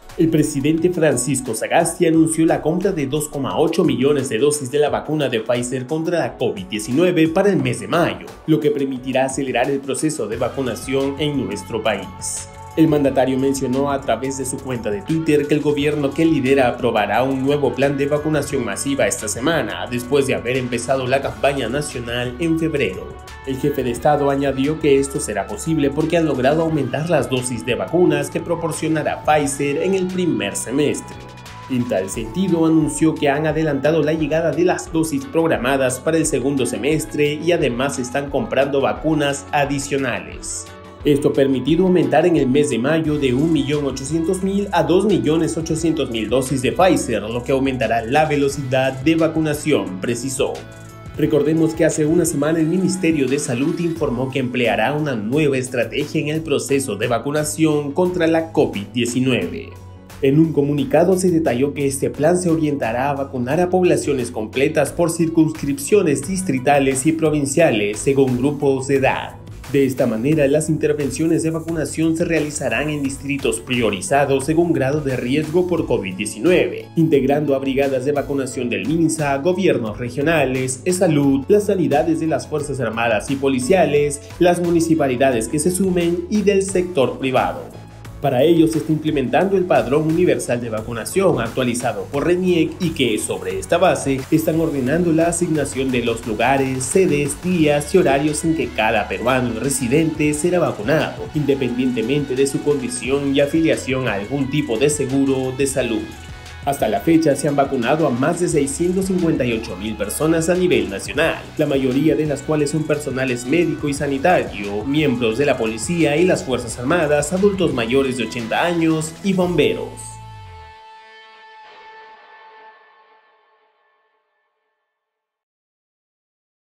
El presidente Francisco Sagasti anunció la compra de 2,8 millones de dosis de la vacuna de Pfizer contra la COVID-19 para el mes de mayo, lo que permitirá acelerar el proceso de vacunación en nuestro país. El mandatario mencionó a través de su cuenta de Twitter que el gobierno que lidera aprobará un nuevo plan de vacunación masiva esta semana, después de haber empezado la campaña nacional en febrero. El jefe de Estado añadió que esto será posible porque han logrado aumentar las dosis de vacunas que proporcionará Pfizer en el primer semestre. En tal sentido, anunció que han adelantado la llegada de las dosis programadas para el segundo semestre y además están comprando vacunas adicionales. Esto ha permitido aumentar en el mes de mayo de 1.800.000 a 2.800.000 dosis de Pfizer, lo que aumentará la velocidad de vacunación, precisó. Recordemos que hace una semana el Ministerio de Salud informó que empleará una nueva estrategia en el proceso de vacunación contra la COVID-19. En un comunicado se detalló que este plan se orientará a vacunar a poblaciones completas por circunscripciones distritales y provinciales según grupos de edad. De esta manera, las intervenciones de vacunación se realizarán en distritos priorizados según grado de riesgo por COVID-19, integrando a brigadas de vacunación del MINSA, gobiernos regionales, salud, las sanidades de las Fuerzas Armadas y policiales, las municipalidades que se sumen y del sector privado. Para ello se está implementando el Padrón Universal de Vacunación actualizado por RENIEC y que, sobre esta base, están ordenando la asignación de los lugares, sedes, días y horarios en que cada peruano residente será vacunado, independientemente de su condición y afiliación a algún tipo de seguro de salud. Hasta la fecha se han vacunado a más de 658.000 personas a nivel nacional, la mayoría de las cuales son personales médico y sanitario, miembros de la policía y las Fuerzas Armadas, adultos mayores de 80 años y bomberos.